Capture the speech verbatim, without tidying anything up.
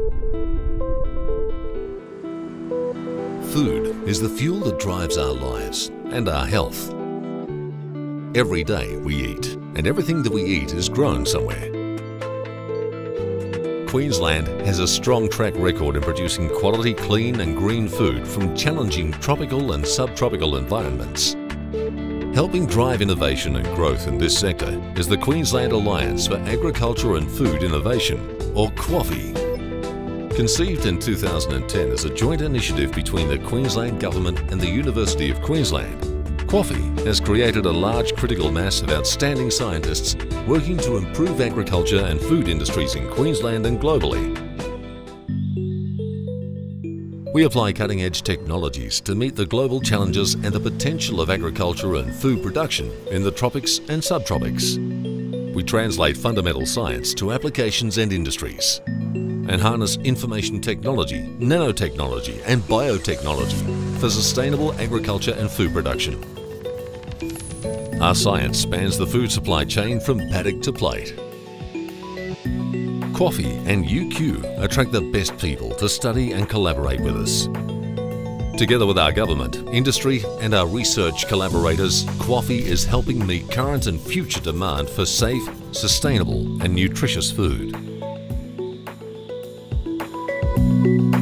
Food is the fuel that drives our lives and our health. Every day we eat, and everything that we eat is grown somewhere. Queensland has a strong track record in producing quality, clean and green food from challenging tropical and subtropical environments. Helping drive innovation and growth in this sector is the Queensland Alliance for Agriculture and Food Innovation, or QAAFI. Conceived in two thousand ten as a joint initiative between the Queensland Government and the University of Queensland, QAAFI has created a large critical mass of outstanding scientists working to improve agriculture and food industries in Queensland and globally. We apply cutting-edge technologies to meet the global challenges and the potential of agriculture and food production in the tropics and subtropics. We translate fundamental science to applications and industries, and harness information technology, nanotechnology and biotechnology for sustainable agriculture and food production. Our science spans the food supply chain from paddock to plate. QAAFI and U Q attract the best people to study and collaborate with us. Together with our government, industry and our research collaborators, QAAFI is helping meet current and future demand for safe, sustainable and nutritious food.